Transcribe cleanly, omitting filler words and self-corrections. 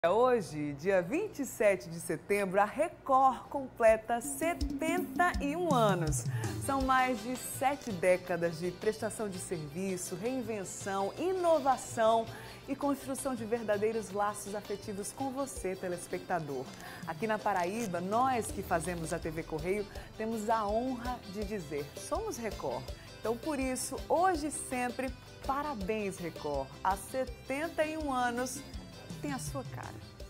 Hoje, dia 27 de setembro, a Record completa 71 anos. São mais de 7 décadas de prestação de serviço, reinvenção, inovação e construção de verdadeiros laços afetivos com você, telespectador. Aqui na Paraíba, nós que fazemos a TV Correio, temos a honra de dizer, somos Record. Então, por isso, hoje e sempre, parabéns, Record. Há 71 anos, tem a sua cara.